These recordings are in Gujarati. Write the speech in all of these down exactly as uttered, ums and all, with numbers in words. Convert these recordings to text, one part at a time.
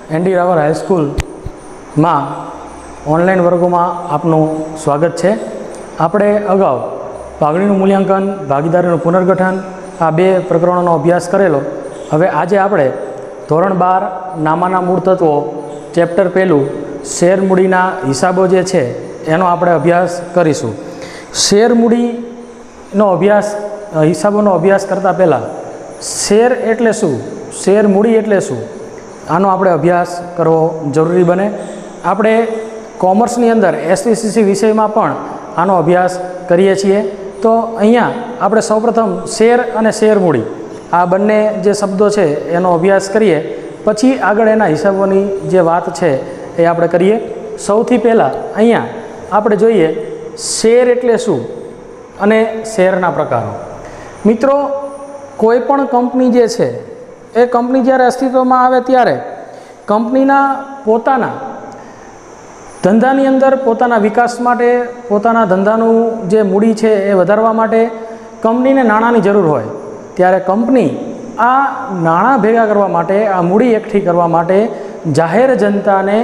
एनडी रावर हाईस्कूल में ऑनलाइन वर्गों में आपनु स्वागत है। आपणे अगाऊ पागड़ीनुं मूल्यांकन, भागीदारीनुं पुनर्गठन आ बे प्रकरणों अभ्यास करेलो। हवे आजे आपणे धोरण बार नामाना मूळ तत्वो चेप्टर पहलू शेर मूडीना हिसाबो जे छे एनो आपणे अभ्यास करीशुं। शेर मूडीनो अभ्यास हिसाबोनो अभ्यास करता पहला शेर एटले शुं, शेर मूडी एटले शुं, आनो आपणे अभ्यास करवो जरूरी बने। आपणे कॉमर्सनी अंदर एसवीसीसी विषय में पण आनो अभ्यास करीए छीए। तो अहींया आपणे सौप्रथम शेर अने शेर मूडी आ बंने जे शब्दों छे एनो अभ्यास करीए, पछी आगळ एना हिसाबोनी जे वात छे ए आपणे करीए। सौथी पहेला अहींया आपणे जोईए शेर एटले शुं अने शेरना प्रकारो। मित्रों, कोईपण कंपनी जे छे ए कंपनी ज्यारे अस्तित्वमां आवे त्यारे कंपनीना पोताना धंधानी अंदर पोताना विकास माटे, पोताना धंधानुं जे मूडी छे ए वधारवा माटे कंपनीने नाणांनी जरूर होय। त्यारे कंपनी आ नाणां भेगा करवा माटे, आ मूडी एकठी करवा माटे जाहेर जनताने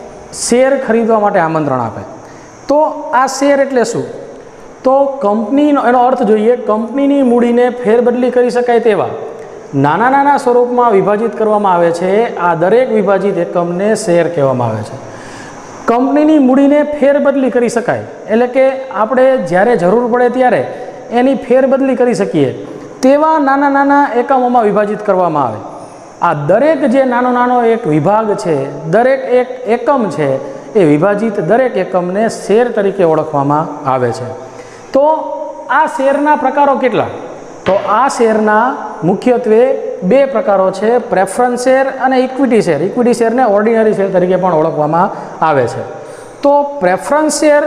शेर खरीदवा माटे आमंत्रण आपे। तो आ शेर एटले शुं? तो कंपनीनो एनो अर्थ जोईए, कंपनीनी मूडीने फेरबदली करी शकाय तेवा नाना नाना स्वरूपमां विभाजित करवामां आवे छे। आ दरेक विभाजित एकमने शेर कहेवामां आवे छे। कंपनीनी मूडीने फेरबदली करी शकाय एटले के आपणे ज्यारे जरूर पड़े त्यारे एनी फेरबदली करी शकीए तेवा नाना नाना एकमोमां विभाजित करवामां आवे। आ दरेक जे नानो नानो एक विभाग छे, दरेक एक एकम छे, ए विभाजित दरेक एकमने शेर तरीके ओळखवामां आवे छे। तो आ शेरना प्रकारो केटला? तो आ शेरना मुख्यत्वे बे प्रकारो छे, प्रेफरन्स शेर अने इक्विटी शेर। इक्विटी शेर ने ऑर्डिनरी शेर तरीके पण ओळखवामां आवे छे। तो प्रेफरन्स शेर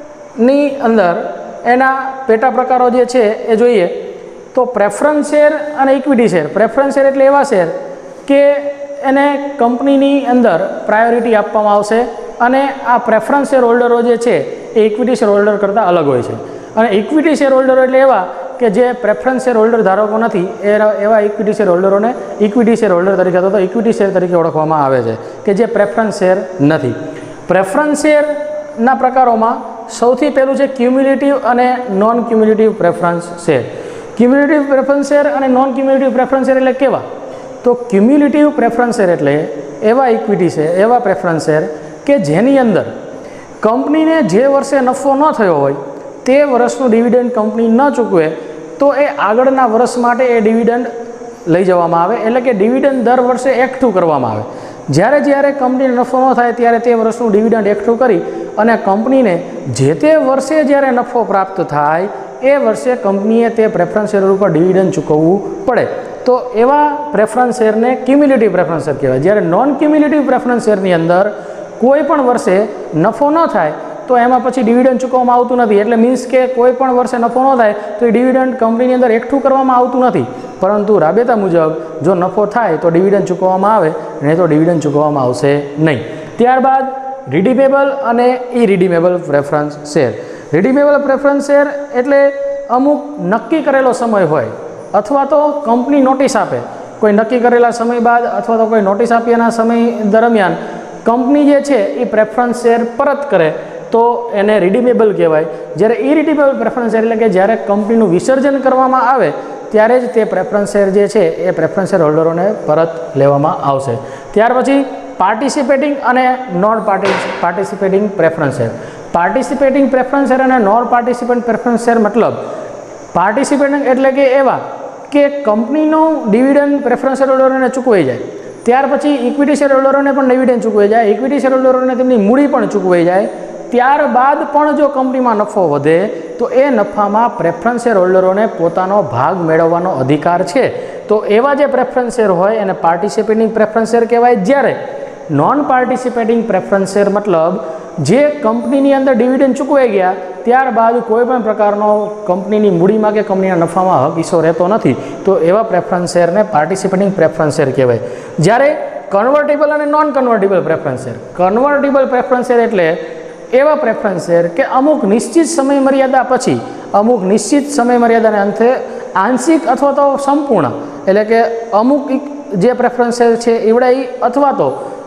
नी अंदर एना पेटा प्रकारो जे छे ए जोईए तो प्रेफरन्स शेर अने इक्विटी शेर। प्रेफरन्स शेर एटले एवा शेर के एने कंपनीनी अंदर प्रायोरिटी आपवामां आवशे अने आ प्रेफरन्स शेर होल्डरो जे छे ए इक्विटी शेर होल्डर करता अलग होय छे। अने इक्विटी शेर होल्डरो एटले एवा कि जे प्रेफरन्स शेर होल्डर धारको नहीं एवा इक्विटी शेर होल्डरों ने इक्विटी शेर होल्डर तरीके तो इक्विटी शेर तरीके ओळखवामां आवे छे कि जे प्रेफरन्स शेर नहीं। प्रेफरन्स शेरना प्रकारों में सौथी पहलू है क्युम्युलेटिव अने नॉन क्युम्युलेटिव प्रेफरन्स शेर। क्युम्युलेटिव प्रेफरन्स शेर अने नॉन क्युम्युलेटिव प्रेफरन्स शेर एटले केवा? तो क्युम्युलेटिव प्रेफरन्स शेर एटले एवा इक्विटी शेर, एवा प्रेफरन्स शेर के जेनी अंदर कंपनी ने जे वर्षे नफो न थयो होय ते वर्षનું डिविडन्ड कंपनी न चूकवे तो ए आगळना वर्ष माटे ए डिविडन्ड लई जवामां आवे। एटले के डिविडन्ड दर वर्षे एकठું करवामां आवे। ज्यारे ज्यारे कंपनीने नफो न थाय त्यारे ते वर्षનું डिविडन्ड एकठું करी अने कंपनीने जे ते वर्षे ज्यारे नफो प्राप्त थाय ए वर्षे कंपनीए ते प्रेफरन्स शेर पर डिविडन्ड चूकवવું पड़े। तो एवा प्रेफरन्स शेरने क्युम्युलेटिव प्रेफरन्स शेर कहेवाय। ज्यारे नॉन क्युम्युलेटिव प्रेफरन्स शेरनी अंदर कोईपण वर्षे नफो न थाय तो एमां पछी डिविडन्ड चूकववामां आवतुं नथी। एटले मीन्स के कोईपण वर्षे नफो न थाय तो ए डिविडन्ड कंपनीनी अंदर एकठું करवामां आवतुं नथी, परंतु राबेता मुजब जो नफो थाय तो डिविडन्ड चूकववामां आवे, नहीं तो डिविडन्ड चूकववामां आवशे नहीं। त्यारबाद रिडीमेबल अने irredeemable preference share. Redeemable preference share एटले अमुक नक्की करेलो समय होय अथवा तो कंपनी नोटिस आपे कोई नक्की करेला समय बाद अथवा तो कोई नोटिस आप्याना समय दरमियान कंपनी जे छे ए प्रेफरन्स शेर परत करे तो एने रिडीमेबल कहेवाय। ज्यारे इरिडीमेबल प्रेफरन्स शेर एटले के ज्यारे कंपनीनुं विसर्जन करवामां आवे त्यारे ज ते प्रेफरन्स शेर जे छे ए प्रेफरन्स शेर होल्डरोने परत लेवामां आवशे। त्यार पछी पार्टिसिपेटिंग अने non participating preference share. Participating preference share अने नॉन पार्टिसिपेटिंग प्रेफरन्स शेर मतलब पार्टिसिपेटिंग एटले के एवा के कंपनीनो डिविडन्ड प्रेफरन्स शेर होल्डरोने चूकवाई जाय। त्यार पछी इक्विटी शेर होल्डरोने पण डिविडन्ड चूकवाई जाय, इक्विटी शेर होल्डरोने तेमनी मूडी पण चूकवाई जाय। त्यारबाद पण जो कंपनीमां नफो वधे तो ए नफामां प्रेफरन्स शेर होल्डरोने पोतानो भाग मेळवવાનો अधिकार छे। तो एवा जे प्रेफरन्स शेर होय एने पार्टिसिपेटिंग प्रेफरन्स शेर कहेवाय। ज्यारे नॉन पार्टिसिपेटिंग प्रेफरन्स शेर मतलब जे कंपनीनी अंदर डिविडन्ड चूकवाई गया त्यारबाद कोईपण प्रकारनो कंपनीनी मूडीमां के कंपनीना नफामां हक हिस्सो रहेतो नथी, तो एवा प्रेफरन्स शेरने पार्टिसिपेटिंग प्रेफरन्स शेर कहेवाय। ज्यारे कन्वर्टेबल अने non convertible preference share. Convertible preference share एटले एवा प्रेफरन्स शेर के अमुक निश्चित समय मर्यादा पछी अमुक निश्चित समय मर्यादाने अंते आंशिक अथवा तो संपूर्ण एटले के अमुक जे प्रेफरन्स शेर छे एवड़ा अथवा तो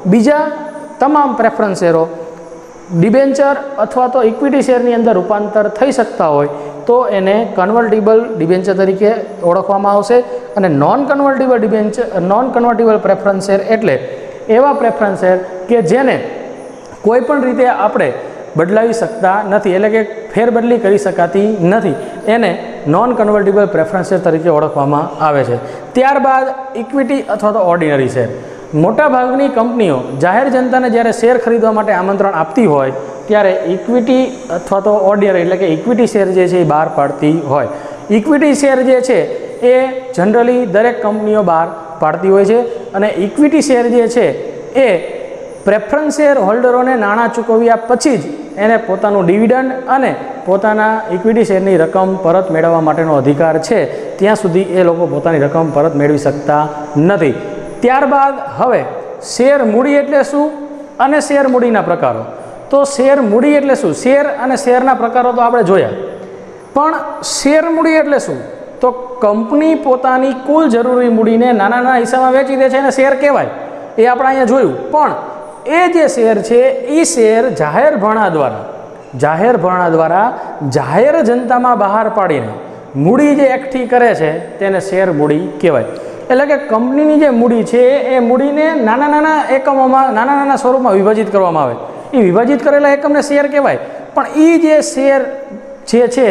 બીજા તમામ પ્રેફરન્સ શેરો ડિબેન્ચર અથવા તો ઇક્વિટી શેરની અંદર રૂપાંતર થઈ શકતા હોય તો એને કન્વર્ટિબલ ડિબેન્ચર તરીકે ઓળખવામાં આવશે. અને non convertible debenture non convertible preference share એટલે એવા પ્રેફરન્સ શેર કે જેને કોઈ પણ રીતે આપણે બદલાવી શકતા નથી, એટલે કે ફેરબદલી કરી શકાતી નથી, એને નોન કન્વર્ટિબલ પ્રેફરન્સ શેર તરીકે ઓળખવામાં આવે છે. ત્યારબાદ ઇક્વિટી અથવા તો ઓર્ડિનરી શેર. મોટાભાગની કંપનીઓ જાહેર જનતાને જ્યારે શેર ખરીદવા માટે આમંત્રણ આપતી હોય ત્યારે ઇક્વિટી અથવા તો ઓર્ડિનરી એટલે કે ઇક્વિટી શેર જે છે એ બહાર પાડતી હોય. ઇક્વિટી શેર જે છે એ જનરલી દરેક કંપનીઓ બહાર પાડતી હોય છે અને ઇક્વિટી શેર જે છે એ પ્રેફરન્સ શેર હોલ્ડરોને નાણાં ચૂકવ્યા પછી જ એને પોતાનું ડિવિડન્ડ અને પોતાના ઇક્વિટી શેરની રકમ પરત મેળવવા માટેનો અધિકાર છે, ત્યાં સુધી એ લોકો પોતાની રકમ પરત મેળવી શકતા નથી. ત્યારબાદ હવે શેર મૂડી એટલે શું અને શેર મૂડીના પ્રકારો. તો શેર મૂડી એટલે શું? શેર અને શેરના પ્રકારો તો આપણે જોયા, પણ શેર મૂડી એટલે શું? તો કંપની પોતાની કુલ જરૂરી મૂડીને નાના નાના હિસ્સામાં વેચી દે છે અને શેર કહેવાય, એ આપણે અહીંયા જોયું. પણ એ જે શેર છે એ શેર જાહેર ભરણા દ્વારા જાહેર ભરણા દ્વારા જાહેર જનતામાં બહાર પાડીને મૂડી જે એકઠી કરે છે તેને શેર મૂડી કહેવાય. એટલે કે કંપનીની જે મૂડી છે એ મૂડીને નાના નાના એકમોમાં નાના નાના સ્વરૂપમાં વિભાજિત કરવામાં આવે, એ વિભાજિત કરેલા એકમને શેર કહેવાય. પણ એ જે શેર જે છે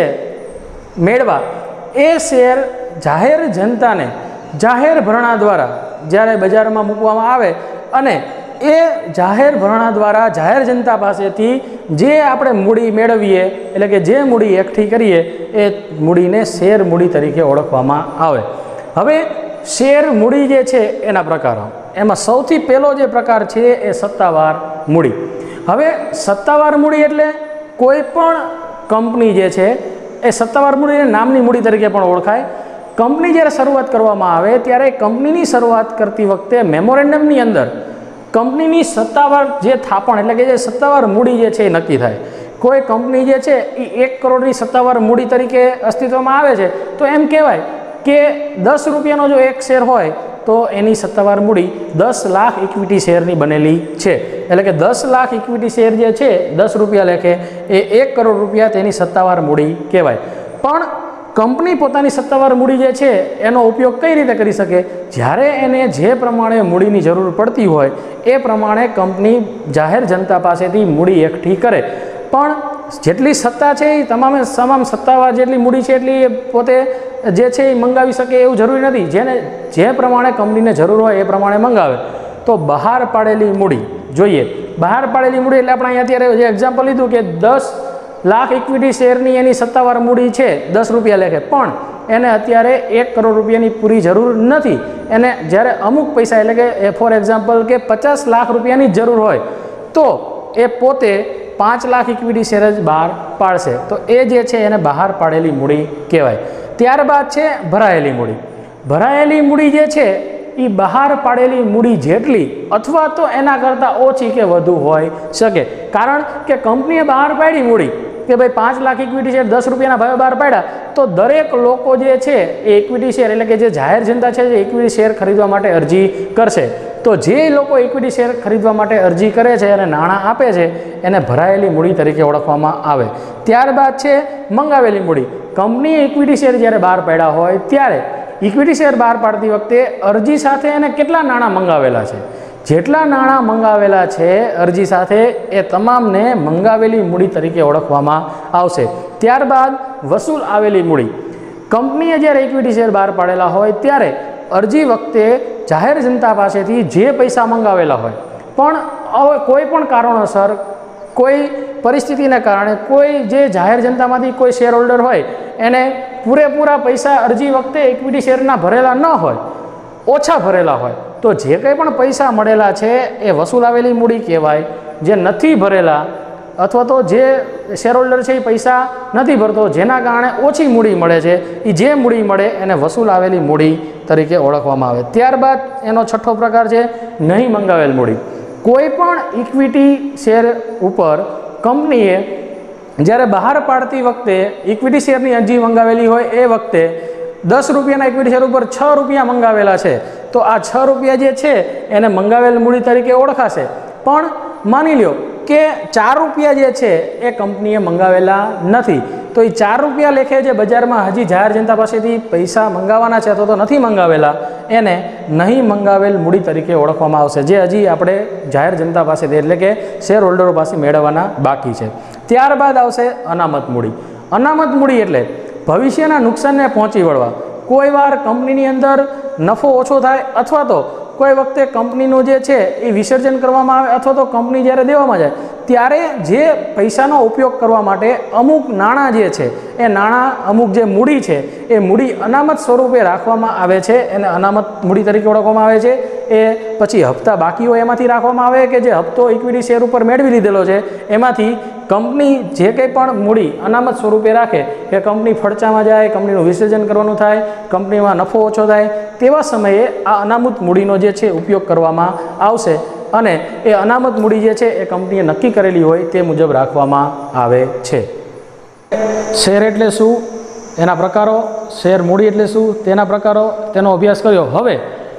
મેળવા એ શેર જાહેર જનતાને જાહેર ભરણા દ્વારા જ્યારે બજારમાં મૂકવામાં આવે અને એ જાહેર ભરણા દ્વારા જાહેર જનતા પાસેથી જે આપણે મૂડી મેળવીએ એટલે કે જે મૂડી એકઠી કરીએ એ મૂડીને શેર મૂડી તરીકે ઓળખવામાં આવે. હવે શેર મૂડી જે છે એના પ્રકારો, એમાં સૌથી પહેલો જે પ્રકાર છે એ સત્તાવાર મૂડી. હવે સત્તાવાર મૂડી એટલે કોઈ પણ કંપની જે છે એ સત્તાવાર મૂડીને નામની મૂડી તરીકે પણ ઓળખાય. કંપની જ્યારે શરૂઆત કરવામાં આવે ત્યારે કંપનીની શરૂઆત કરતી વખતે મેમોરેન્ડમની અંદર કંપનીની સત્તાવાર જે થાપણ એટલે કે જે સત્તાવાર મૂડી જે છે એ નક્કી થાય. કોઈ કંપની જે છે એ એક કરોડની સત્તાવાર મૂડી તરીકે અસ્તિત્વમાં આવે છે તો એમ કહેવાય કે દસ રૂપિયાનો જો એક શેર હોય તો એની સત્તાવાર મૂડી દસ લાખ ઇક્વિટી શેરની બનેલી છે. એટલે કે દસ લાખ ઇક્વિટી શેર જે છે દસ રૂપિયા લેખે એ એક કરોડ રૂપિયા તેની સત્તાવાર મૂડી કહેવાય. પણ કંપની પોતાની સત્તાવાર મૂડી જે છે એનો ઉપયોગ કઈ રીતે કરી શકે? જ્યારે એને જે પ્રમાણે મૂડીની જરૂર પડતી હોય એ પ્રમાણે કંપની જાહેર જનતા પાસેથી મૂડી એકઠી કરે. પણ જેટલી સત્તા છે એ તમામે તમામ સત્તાવાર જેટલી મૂડી છે એટલી પોતે જે છે એ મંગાવી શકે એવું જરૂરી નથી. જેને જે પ્રમાણે કંપનીને જરૂર હોય એ પ્રમાણે મંગાવે. તો બહાર પાડેલી મૂડી જોઈએ. બહાર પાડેલી મૂડી એટલે આપણે અહીંયા અત્યારે જે એક્ઝામ્પલ લીધું કે દસ લાખ ઇક્વિટી શેરની એની સત્તાવાર મૂડી છે દસ રૂપિયા લેખે, પણ એને અત્યારે એક કરોડ રૂપિયાની પૂરી જરૂર નથી. એને જ્યારે અમુક પૈસા એટલે કે ફોર એક્ઝામ્પલ કે પચાસ લાખ રૂપિયાની જ જરૂર હોય તો એ પોતે પાંચ લાખ ઇક્વિટી શેર જ બહાર પાડશે. તો એ જે છે એને બહાર પાડેલી મૂડી કહેવાય. ત્યારબાદ છે ભરાયેલી મૂડી. ભરાયેલી મૂડી જે છે એ બહાર પાડેલી મૂડી જેટલી અથવા તો એના કરતાં ઓછી કે વધુ હોઈ શકે. કારણ કે કંપનીએ બહાર પાડી મૂડી કે ભાઈ પાંચ લાખ ઇક્વિટી શેર દસ રૂપિયાના ભાવે બહાર પાડ્યા, તો દરેક લોકો જે છે એ ઇક્વિટી શેર એટલે કે જે જાહેર જનતા છે જે ઇક્વિટી શેર ખરીદવા માટે અરજી કરશે. તો જે લોકો ઇક્વિટી શેર ખરીદવા માટે અરજી કરે છે અને નાણાં આપે છે એને ભરાયેલી મૂડી તરીકે ઓળખવામાં આવે. ત્યારબાદ છે મંગાવેલી મૂડી. કંપનીએ ઇક્વિટી શેર જ્યારે બહાર પાડ્યા હોય ત્યારે ઇક્વિટી શેર બહાર પાડતી વખતે અરજી સાથે એને કેટલા નાણાં મંગાવેલા છે, જેટલા નાણાં મંગાવેલા છે અરજી સાથે એ તમામને મંગાવેલી મૂડી તરીકે ઓળખવામાં આવશે. ત્યારબાદ વસૂલ આવેલી મૂડી. કંપનીએ જ્યારે ઇક્વિટી શેર બહાર પાડેલા હોય ત્યારે અરજી વખતે જાહેર જનતા પાસેથી જે પૈસા મંગાવેલા હોય પણ હવે કોઈ પણ કારણોસર કોઈ પરિસ્થિતિને કારણે કોઈ જે જાહેર જનતામાંથી કોઈ શેર હોલ્ડર હોય એને પૂરેપૂરા પૈસા અરજી વખતે ઇક્વિટી શેરના ભરેલા ન હોય, ઓછા ભરેલા હોય, તો જે કંઈ પણ પૈસા મળેલા છે એ વસૂલ આવેલી મૂડી કહેવાય. જે નથી ભરેલા અથવા તો જે શેર હોલ્ડર છે એ પૈસા નથી ભરતો જેના કારણે ઓછી મૂડી મળે છે એ જે મૂડી મળે એને વસૂલ આવેલી મૂડી તરીકે ઓળખવામાં આવે. ત્યારબાદ એનો છઠ્ઠો પ્રકાર છે નહીં મંગાવેલ મૂડી. કોઈ પણ ઇક્વિટી શેર ઉપર કંપનીએ જ્યારે બહાર પાડતી વખતે ઇક્વિટી શેરની અરજી મંગાવેલી હોય એ વખતે દસ રૂપિયાના ઇક્વિટી શેર ઉપર છ રૂપિયા મંગાવેલા છે તો આ છ રૂપિયા જે છે એને મંગાવેલ મૂડી તરીકે ઓળખાશે. પણ માની લ્યો કે ચાર રૂપિયા જે છે એ કંપનીએ મંગાવેલા નથી, તો એ ચાર રૂપિયા લેખે જે બજારમાં હજી જાહેર જનતા પાસેથી પૈસા મંગાવવાના છે અથવા તો નથી મંગાવેલા, એને નહીં મંગાવેલ મૂડી તરીકે ઓળખવામાં આવશે, જે હજી આપણે જાહેર જનતા પાસેથી એટલે કે શેર હોલ્ડરો પાસે મેળવવાના બાકી છે. ત્યારબાદ આવશે અનામત મૂડી. અનામત મૂડી એટલે ભવિષ્યના નુકસાનને પહોંચી વળવા. કોઈ વાર કંપનીની અંદર નફો ઓછો થાય અથવા તો કોઈ વખતે કંપનીનું જે છે એ વિસર્જન કરવામાં આવે અથવા તો કંપની જ્યારે દેવામાં જાય ત્યારે જે પૈસાનો ઉપયોગ કરવા માટે અમુક નાણાં જે છે એ નાણાં અમુક જે મૂડી છે એ મૂડી અનામત સ્વરૂપે રાખવામાં આવે છે, એને અનામત મૂડી તરીકે ઓળખવામાં આવે છે. એ પછી હપ્તા બાકી હોય એમાંથી રાખવામાં આવે કે જે હપ્તો ઇક્વિટી શેર ઉપર મેળવી લીધેલો છે એમાંથી કંપની જે કંઈ પણ મૂડી અનામત સ્વરૂપે રાખે કે કંપની ફડચામાં જાય, કંપનીનું વિસર્જન કરવાનું થાય, કંપનીમાં નફો ઓછો થાય, તેવા સમયે આ અનામત મૂડીનો જે છે ઉપયોગ કરવામાં આવશે અને એ અનામત મૂડી જે છે એ કંપનીએ નક્કી કરેલી હોય તે મુજબ રાખવામાં આવે છે. શેર એટલે શું, એના પ્રકારો, શેર મૂડી એટલે શું તેના પ્રકારો, તેનો અભ્યાસ કર્યો. હવે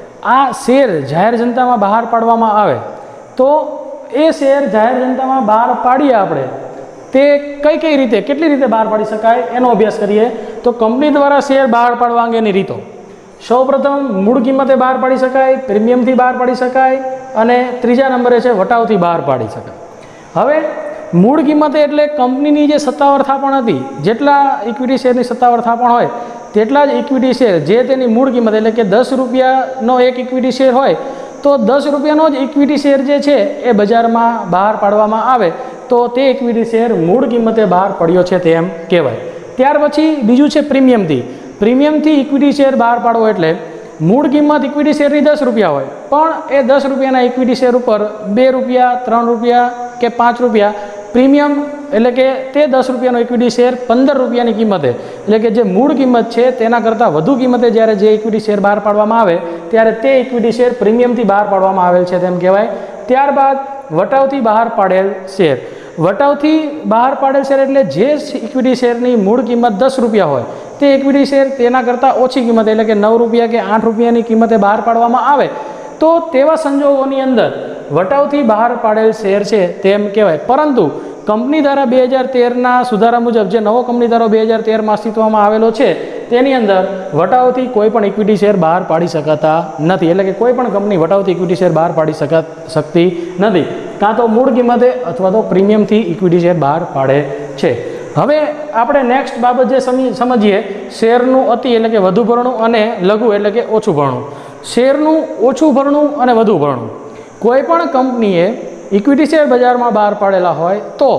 આ શેર જાહેર જનતામાં બહાર પાડવામાં આવે તો એ શેર જાહેર જનતામાં બહાર પાડીએ આપણે તે કઈ કઈ રીતે કેટલી રીતે બહાર પાડી શકાય એનો અભ્યાસ કરીએ. તો કંપની દ્વારા શેર બહાર પાડવા અંગેની રીતો. સૌપ્રથમ મૂળ કિંમતે બહાર પાડી શકાય, પ્રીમિયમથી બહાર પાડી શકાય અને ત્રીજા નંબરે છે વટાવથી બહાર પાડી શકાય. હવે મૂળ કિંમતે એટલે કંપનીની જે સત્તાવાર થાપણ હતી, જેટલા ઇક્વિટી શેરની સત્તાવાર થાપણ હોય તેટલા જ ઇક્વિટી શેર જે તેની મૂળ કિંમત એટલે કે દસ રૂપિયાનો એક ઇક્વિટી શેર હોય તો દસ રૂપિયાનો જ ઇક્વિટી શેર જે છે એ બજારમાં બહાર પાડવામાં આવે તો તે ઇક્વિટી શેર મૂળ કિંમતે બહાર પડ્યો છે તેમ કહેવાય. ત્યાર પછી બીજું છે પ્રીમિયમથી. પ્રીમિયમથી ઇક્વિટી શેર બહાર પાડવો એટલે મૂળ કિંમત ઇક્વિટી શેરની દસ રૂપિયા હોય પણ એ દસ રૂપિયાના ઇક્વિટી શેર ઉપર બે રૂપિયા, ત્રણ રૂપિયા કે પાંચ રૂપિયા પ્રીમિયમ એટલે કે તે દસ રૂપિયાનો ઇક્વિટી શેર પંદર રૂપિયાની કિંમતે એટલે કે જે મૂળ કિંમત છે તેના કરતાં વધુ કિંમતે જ્યારે જે ઇક્વિટી શેર બહાર પાડવામાં આવે ત્યારે તે ઇક્વિટી શેર પ્રીમિયમથી બહાર પાડવામાં આવેલ છે તેમ કહેવાય. ત્યારબાદ વટાવથી બહાર પાડેલ શેર. વટાવથી બહાર પાડેલ શેર એટલે જે ઇક્વિટી શેરની મૂળ કિંમત દસ રૂપિયા હોય તે ઇક્વિટી શેર તેના કરતાં ઓછી કિંમતે એટલે કે નવ રૂપિયા કે આઠ રૂપિયાની કિંમતે બહાર પાડવામાં આવે તો તેવા સંજોગોની અંદર વટાવથી બહાર પાડેલ શેર છે તેમ કહેવાય. પરંતુ કંપની ધારા બે હજાર તેરના સુધારા મુજબ જે નવો કંપની ધારો બે હજાર તેરમાં અસ્તિત્વમાં આવેલો છે તેની અંદર વટાવથી કોઈ પણ ઇક્વિટી શેર બહાર પાડી શકાતા નથી. એટલે કે કોઈ પણ કંપની વટાવથી ઇક્વિટી શેર બહાર પાડી શકા શકતી નથી, કાં તો મૂળ કિંમતે અથવા તો પ્રીમિયમથી ઇક્વિટી શેર બહાર પાડે છે. હવે આપણે નેક્સ્ટ બાબત જે સમજીએ શેરનું અતિ એટલે કે વધુ ભરણું અને લઘુ એટલે કે ઓછું ભરણું. શેરનું ઓછું ભરણું અને વધુ ભરણું. કોઈ પણ કંપનીએ ઇક્વિટી શેર બજારમાં બહાર પાડેલા હોય તો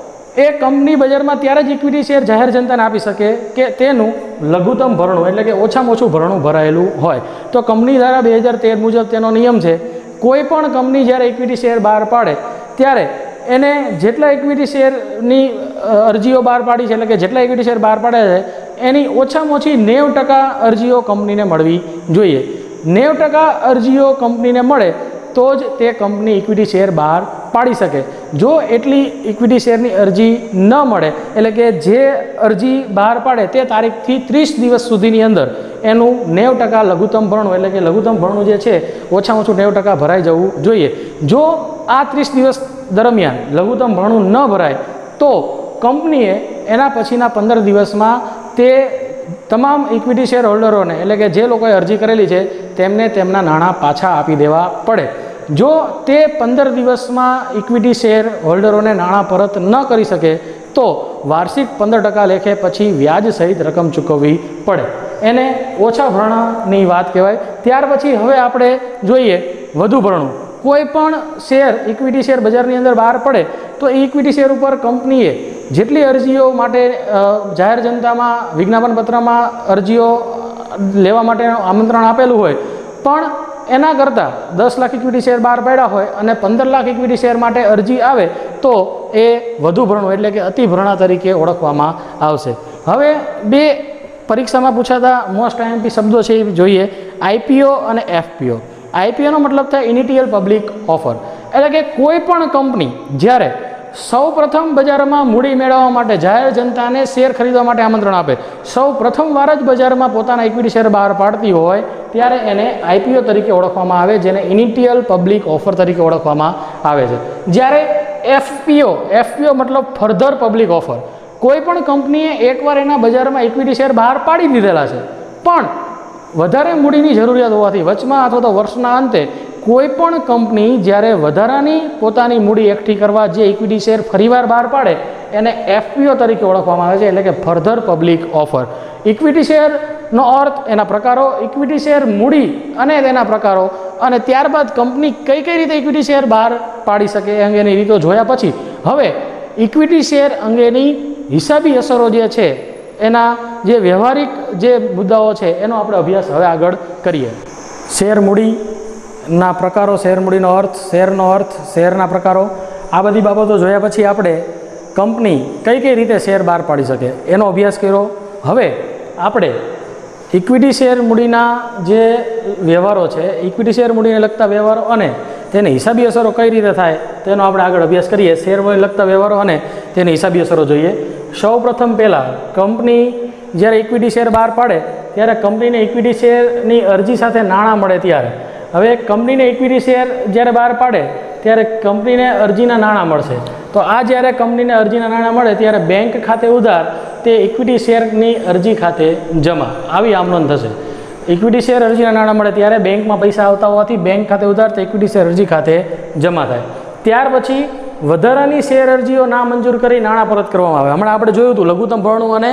એ કંપની બજારમાં ત્યારે જ ઇક્વિટી શેર જાહેર જનતાને આપી શકે કે તેનું લઘુત્તમ ભરણું એટલે કે ઓછામાં ઓછું ભરણું ભરાયેલું હોય. તો કંપની ધારા બે હજાર તેર મુજબ તેનો નિયમ છે કોઈ પણ કંપની જ્યારે ઇક્વિટી શેર બહાર પાડે ત્યારે એને જેટલા ઇક્વિટી શેરની અરજીઓ બહાર પાડી છે એટલે કે જેટલા ઇક્વિટી શેર બહાર પાડે છે એની ઓછામાં ઓછી નેવું ટકા અરજીઓ કંપનીને મળવી જોઈએ. નેવું ટકા અરજીઓ કંપનીને મળે તો જ તે કંપની ઇક્વિટી શેર બહાર પાડી શકે. જો એટલી ઇક્વિટી શેરની અરજી ન મળે એટલે કે જે અરજી બહાર પાડે તે તારીખથી ત્રીસ દિવસ સુધીની અંદર એનું નેવું ટકા લઘુત્તમ ભરણું એટલે કે લઘુત્તમ ભરણું જે છે ઓછામાં ઓછું નેવું ટકા ભરાઈ જવું જોઈએ. જો આ ત્રીસ દિવસ દરમિયાન લઘુત્તમ ભરણું ન ભરાય તો કંપનીએ એના પછીના પંદર દિવસમાં તે તમામ ઇક્વિટી શેર હોલ્ડરોને એટલે કે જે લોકોએ અરજી કરેલી છે તેમને તેમના નાણાં પાછા આપી દેવા પડે. જો તે પંદર દિવસમાં ઇક્વિટી શેર હોલ્ડરોને નાણાં પરત ન કરી શકે તો વાર્ષિક પંદર ટકા લેખે પછી વ્યાજ સહિત રકમ ચૂકવવી પડે. એને ઓછા ભરણની વાત કહેવાય. ત્યાર પછી હવે આપણે જોઈએ વધુ ભરણું. કોઈ પણ શેર ઇક્વિટી શેર બજારની અંદર બહાર પડે તો એ ઇક્વિટી શેર ઉપર કંપનીએ જેટલી અરજીઓ માટે જાહેર જનતામાં વિજ્ઞાપન પત્રમાં અરજીઓ લેવા માટેનું આમંત્રણ આપેલું હોય પણ એના કરતાં દસ લાખ ઇક્વિટી શેર બહાર પાડ્યા હોય અને પંદર લાખ ઇક્વિટી શેર માટે અરજી આવે તો એ વધુ ભરણું એટલે કે અતિ ભરણા તરીકે ઓળખવામાં આવશે. હવે બે પરીક્ષામાં પૂછાતા મોસ્ટ આઈએમપી શબ્દો છે એ જોઈએ. આઈપીઓ અને એફપીઓ. આઈપીઓનો મતલબ થાય ઇનિશિયલ પબ્લિક ઓફર એટલે કે કોઈ પણ કંપની જ્યારે સૌ પ્રથમ બજારમાં મૂડી મેળવવા માટે જાહેર જનતાને શેર ખરીદવા માટે આમંત્રણ આપે. સૌ પ્રથમવાર જ બજારમાં પોતાના ઇક્વિટી શેર બહાર પાડતી હોય ત્યારે એને આઈપીઓ તરીકે ઓળખવામાં આવે, જેને ઇનિશિયલ પબ્લિક ઓફર તરીકે ઓળખવામાં આવે છે. જ્યારે એફપીઓ એફપીઓ મતલબ ફર્ધર પબ્લિક ઓફર, કોઈ પણ કંપનીએ એકવાર એના બજારમાં ઇક્વિટી શેર બહાર પાડી દીધેલા છે, પણ વધારે મૂડીની જરૂરિયાત હોવાથી વચમાં અથવા તો વર્ષના અંતે કોઈ પણ કંપની જ્યારે વધારાની પોતાની મૂડી એકઠી કરવા જે ઇક્વિટી શેર ફરીવાર બહાર પાડે એને એફપીઓ તરીકે ઓળખવામાં આવે છે, એટલે કે ફર્ધર પબ્લિક ઓફર. ઇક્વિટી શેરનો અર્થ, એના પ્રકારો, ઇક્વિટી શેર મૂડી અને તેના પ્રકારો, અને ત્યારબાદ કંપની કઈ કઈ રીતે ઇક્વિટી શેર બહાર પાડી શકે એ અંગેની રીતો જોયા પછી હવે ઇક્વિટી શેર અંગેની હિસાબી અસરો જે છે એના જે વ્યવહારિક જે મુદ્દાઓ છે એનો આપણે અભ્યાસ હવે આગળ કરીએ. શેર મૂડીના પ્રકારો, શેર મૂડીનો અર્થ, શેરનો અર્થ, શેરના પ્રકારો, આ બધી બાબતો જોયા પછી આપણે કંપની કઈ કઈ રીતે શેર બહાર પાડી શકે એનો અભ્યાસ કર્યો. હવે આપણે ઇક્વિટી શેર મૂડીના જે વ્યવહારો છે, ઇક્વિટી શેર મૂડીને લગતા વ્યવહારો અને તેની હિસાબી અસરો કઈ રીતે થાય તેનો આપણે આગળ અભ્યાસ કરીએ. શેર મૂડીને લગતા વ્યવહારો અને તેની હિસાબી અસરો જોઈએ. સૌ પ્રથમ પહેલાં કંપની જ્યારે ઇક્વિટી શેર બહાર પાડે ત્યારે કંપનીને ઇક્વિટી શેરની અરજી સાથે નાણાં મળે ત્યારે, હવે કંપનીને ઇક્વિટી શેર જ્યારે બહાર પાડે ત્યારે કંપનીને અરજીના નાણાં મળશે. તો આ જ્યારે કંપનીને અરજીના નાણાં મળે ત્યારે બેંક ખાતે ઉધાર તે ઇક્વિટી શેરની અરજી ખાતે જમા, આવી આમ નોંધ થશે. ઇક્વિટી શેર અરજીના નાણાં મળે ત્યારે બેંકમાં પૈસા આવતા હોવાથી બેંક ખાતે ઉધાર તે ઇક્વિટી શેર અરજી ખાતે જમા થાય. ત્યાર પછી વધારાની શેર અરજીઓ ના મંજૂર કરી નાણાં પરત કરવામાં આવે. હમણાં આપણે જોયું હતું લઘુત્તમ ભરણું અને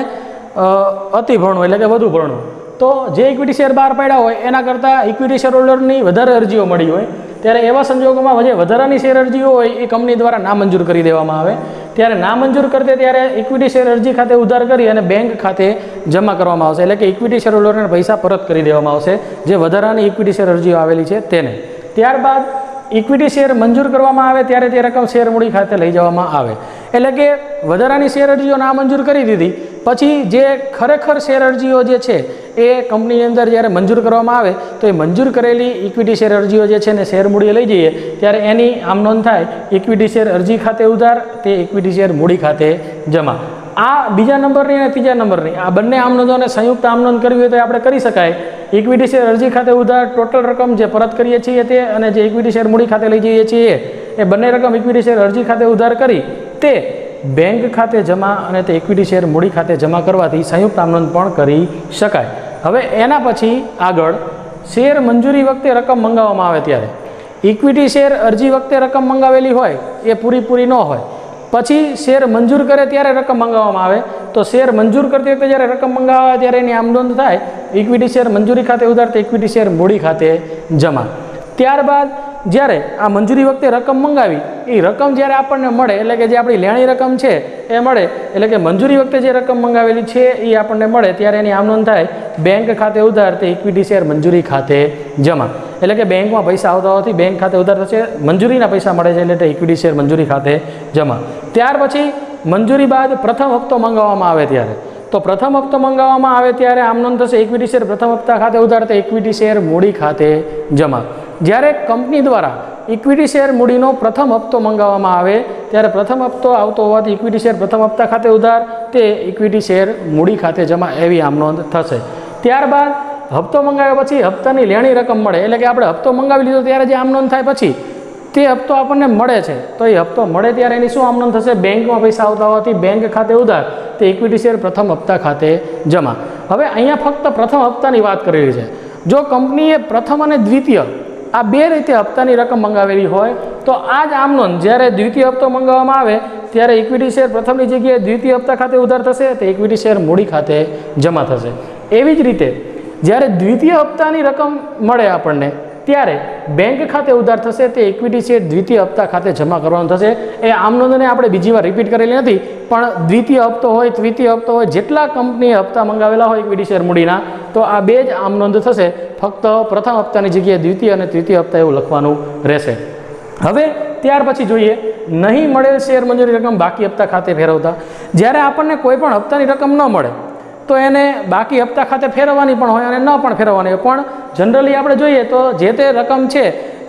અતિ ભરણું એટલે કે વધુ ભરણું. તો જે ઇક્વિટી શેર બહાર પાડ્યા હોય એના કરતાં ઇક્વિટી શેર હોલ્ડરની વધારે અરજીઓ મળી હોય ત્યારે એવા સંજોગોમાં જે વધારાની શેર અરજીઓ હોય એ કંપની દ્વારા નામંજૂર કરી દેવામાં આવે. ત્યારે નામંજૂર કરતે ત્યારે ઇક્વિટી શેર અરજી ખાતે ઉધાર કરી અને બેંક ખાતે જમા કરવામાં આવશે, એટલે કે ઇક્વિટી શેર હોલ્ડરને પૈસા પરત કરી દેવામાં આવશે જે વધારાની ઇક્વિટી શેર અરજીઓ આવેલી છે તેને. ત્યારબાદ ઇક્વિટી શેર મંજૂર કરવામાં આવે ત્યારે તે રકમ શેર મૂડી ખાતે લઈ જવામાં આવે. એટલે કે વધારાની શેર અરજીઓ નામંજૂર કરી દીધી પછી જે ખરેખર શેર અરજીઓ જે છે એ કંપનીની અંદર જ્યારે મંજૂર કરવામાં આવે તો એ મંજૂર કરેલી ઇક્વિટી શેર અરજીઓ જે છે ને શેર મૂડીએ લઈ જઈએ ત્યારે એની આમ નોંધ થાય ઇક્વિટી શેર અરજી ખાતે ઉધાર તે ઇક્વિટી શેર મૂડી ખાતે જમા. આ બીજા નંબરની અને ત્રીજા નંબરની આ બંને આમ નોંધોને સંયુક્ત આમ નોંધ કરવી હોય તો આપણે કરી શકાય. ઇક્વિટી શેર અરજી ખાતે ઉધાર ટોટલ રકમ જે પરત કરીએ છીએ તે અને જે ઇક્વિટી શેર મૂડી ખાતે લઈ જઈએ છીએ એ બંને રકમ ઇક્વિટી શેર અરજી ખાતે ઉધાર કરી તે બેંક ખાતે જમા અને તે ઇક્વિટી શેર મૂડી ખાતે જમા કરવાથી સંયુક્ત આમ નોંધ પણ કરી શકાય. હવે એના પછી આગળ શેર મંજૂરી વખતે રકમ મંગાવવામાં આવે ત્યારે ઇક્વિટી શેર અરજી વખતે રકમ મંગાવેલી હોય એ પૂરીપૂરી ન હોય, પછી શેર મંજૂર કરે ત્યારે રકમ મંગાવવામાં આવે તો શેર મંજૂર કરતી વખતે જ્યારે રકમ મંગાવવા ત્યારે એની આમ નોંધ થાય ઇક્વિટી શેર મંજૂરી ખાતે ઉધાર તો ઇક્વિટી શેર મૂડી ખાતે જમા. ત્યારબાદ જ્યારે આ મંજૂરી વખતે રકમ મંગાવી એ રકમ જ્યારે આપણને મળે એટલે કે જે આપણી લેણી રકમ છે એ મળે એટલે કે મંજૂરી વખતે જે રકમ મંગાવેલી છે એ આપણને મળે ત્યારે એની આમ નોંધ થાય બેંક ખાતે ઉધાર તે ઇક્વિટી શેર મંજૂરી ખાતે જમા. એટલે કે બેંકમાં પૈસા આવતા હોવાથી બેંક ખાતે ઉધાર થશે, મંજૂરીના પૈસા મળે છે એટલે ઇક્વિટી શેર મંજૂરી ખાતે જમા. ત્યાર પછી મંજૂરી બાદ પ્રથમ હપ્તો મંગાવવામાં આવે ત્યારે તો પ્રથમ હપ્તો મંગાવવામાં આવે ત્યારે આમ નોંધ થશે ઇક્વિટી શેર પ્રથમ હપ્તા ખાતે ઉધાર તે ઇક્વિટી શેર મૂડી ખાતે જમા. જ્યારે કંપની દ્વારા ઇક્વિટી શેર મૂડીનો પ્રથમ હપ્તો મંગાવવામાં આવે ત્યારે પ્રથમ હપ્તો આવતો હોવાથી ઇક્વિટી શેર પ્રથમ હપ્તા ખાતે ઉધાર તે ઇક્વિટી શેર મૂડી ખાતે જમા એવી આમ નોંધ થશે. ત્યારબાદ હપ્તો મંગાવ્યા પછી હપ્તાની લેણી રકમ મળે એટલે કે આપણે હપ્તો મંગાવી લીધો ત્યારે જે આમ નોંધ થાય પછી તે હપ્તો આપણને મળે છે તો એ હપ્તો મળે ત્યારે એની શું આમ નોંધ થશે બેંકમાં પૈસા આવતા હોવાથી બેંક ખાતે ઉધાર તે ઇક્વિટી શેર પ્રથમ હપ્તા ખાતે જમા. હવે અહીંયા ફક્ત પ્રથમ હપ્તાની વાત કરેલી છે. જો કંપનીએ પ્રથમ અને દ્વિતીય આ બે રીતે હપ્તાની રકમ મંગાવેલી હોય તો આ જ આમ નોંધ જ્યારે દ્વિતીય હપ્તો મંગાવવામાં આવે ત્યારે ઇક્વિટી શેર પ્રથમની જગ્યાએ દ્વિતીય હપ્તા ખાતે ઉધાર થશે તે ઇક્વિટી શેર મૂડી ખાતે જમા થશે. એવી જ રીતે જ્યારે દ્વિતીય હપ્તાની રકમ મળે આપણને ત્યારે બેંક ખાતે ઉધાર થશે તે ઇક્વિટી શેર દ્વિતીય હપ્તા ખાતે જમા કરવાનું થશે. એ આમ નોંધને આપણે બીજી વાર રિપીટ કરેલી નથી પણ દ્વિતીય હપ્તો હોય તૃતીય હપ્તો હોય જેટલા કંપનીએ હપ્તા મંગાવેલા હોય ઇક્વિટી શેર મૂડીના તો આ બે જ આમ નોંધ થશે. ફક્ત પ્રથમ હપ્તાની જગ્યાએ દ્વિતીય અને તૃતીય હપ્તા એવું લખવાનું રહેશે. હવે ત્યાર પછી જોઈએ નહીં મળેલ શેર મંજૂરી રકમ બાકી હપ્તા ખાતે ફેરવતા. જ્યારે આપણને કોઈ પણ હપ્તાની રકમ ન મળે તો એને બાકી હપ્તા ખાતે ફેરવવાની પણ હોય અને ન પણ ફેરવવાની હોય, પણ જનરલી આપણે જોઈએ તો જે તે રકમ છે